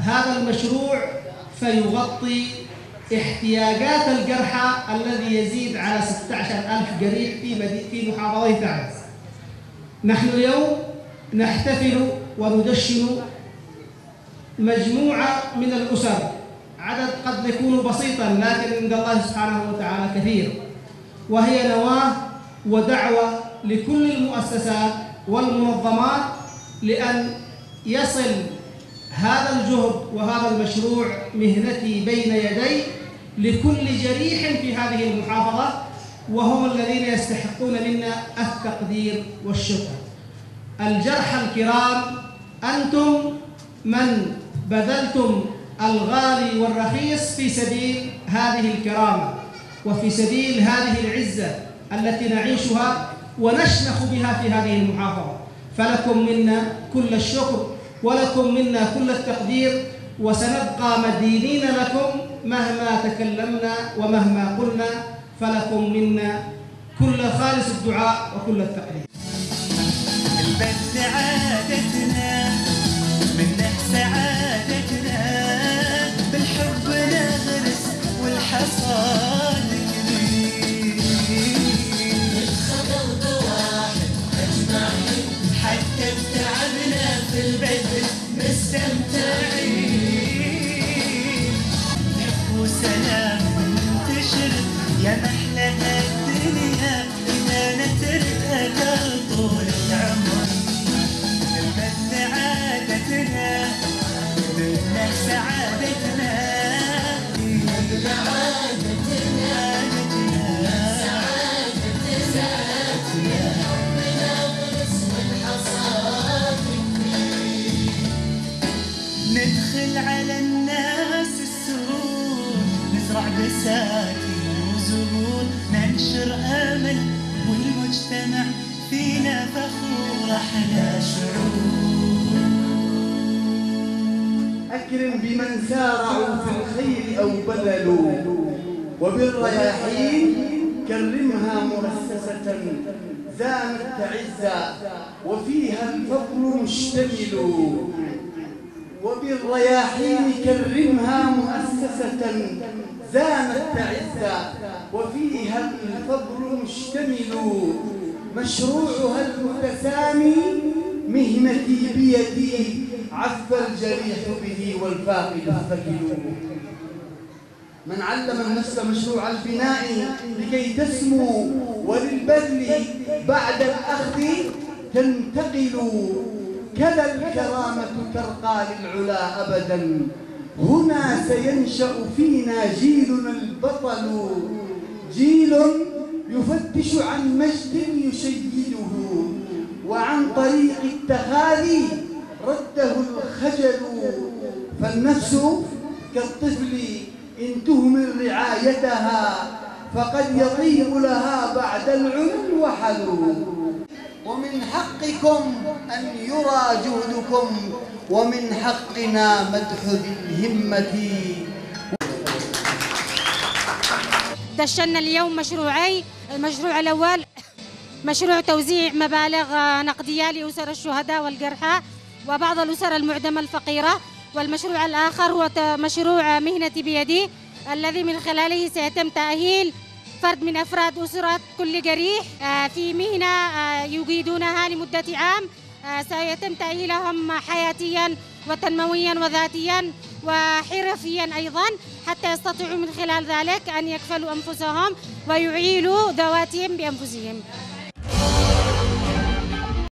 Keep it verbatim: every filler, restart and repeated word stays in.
هذا المشروع فيغطي احتياجات الجرحى الذي يزيد على ستة عشر ألف جريح في في محافظة تعز. نحن اليوم نحتفل وندشن مجموعة من الأسر، عدد قد يكون بسيطا لكن عند الله سبحانه وتعالى كثير، وهي نواة ودعوة لكل المؤسسات والمنظمات لأن يصل هذا الجهد وهذا المشروع مهنتي بين يدي لكل جريح في هذه المحافظة، وهم الذين يستحقون منا التقدير والشكر. الجرحى الكرام، أنتم من بذلتم الغالي والرخيص في سبيل هذه الكرامة وفي سبيل هذه العزة التي نعيشها ونشنخ بها في هذه المحافظة، فلكم منا كل الشكر ولكم منا كل التقدير، وسنبقى مدينين لكم مهما تكلمنا ومهما قلنا، فلكم منا كل خالص الدعاء وكل التقدير. البذل سعادتنا، منه سعادتنا، بالحب نغرس والحصاد كبير. الخطر واحد أجمعين، حتى بتعبنا في البذل مستمتعين. حب وسلام منتشر يا محلى الدنيا، إذا نتركها طول العمر. البذل عادتنا، منه سعادتنا، البذل عادتنا، سعادتنا، حبنا غرس والحصاد كبير. ندخل على الناس السرور، نزرع بساتين وزهور، ننشر امل والمجتمع فينا فخور، احلى شعور. أكرم بمن سارعوا في الخير أو بذلوا، وبالرياحين كرمها مؤسسة زانت تعزا، وفيها الفضل مشتمل. وبالرياحين كرمها مؤسسة زانت تعزا، وفيها الفضل مشتمل. مشروعها المتسامي مهنتي بيدي، عف الجريح به والفاقد الثقيل. من علم النفس مشروع البناء لكي تسمو، وللبذل بعد الأخذ تنتقل. كذا الكرامة ترقى للعلا أبدا، هنا سينشأ فينا جيلنا البطل، جيل يفتش عن مجد يشيده، وعن طريق التخاذي رده الخجل. فالنفس كالطفل إن تهمل رعايتها، فقد يطيب لها بعد العمر وحل. ومن حقكم أن يرى جهدكم، ومن حقنا مدح ذي الهمة. دشنا اليوم مشروعي. المشروع الأول مشروع توزيع مبالغ نقدية لأسر الشهداء والجرحى وبعض الأسر المعدمة الفقيرة، والمشروع الآخر هو مشروع مهنتي بيدي الذي من خلاله سيتم تأهيل فرد من أفراد أسرة كل جريح في مهنة يجيدونها لمدة عام، سيتم تأهيلهم حياتيا وتنمويا وذاتيا وحرفيا أيضا، حتى يستطيعوا من خلال ذلك أن يكفلوا أنفسهم ويعيلوا ذواتهم بأنفسهم.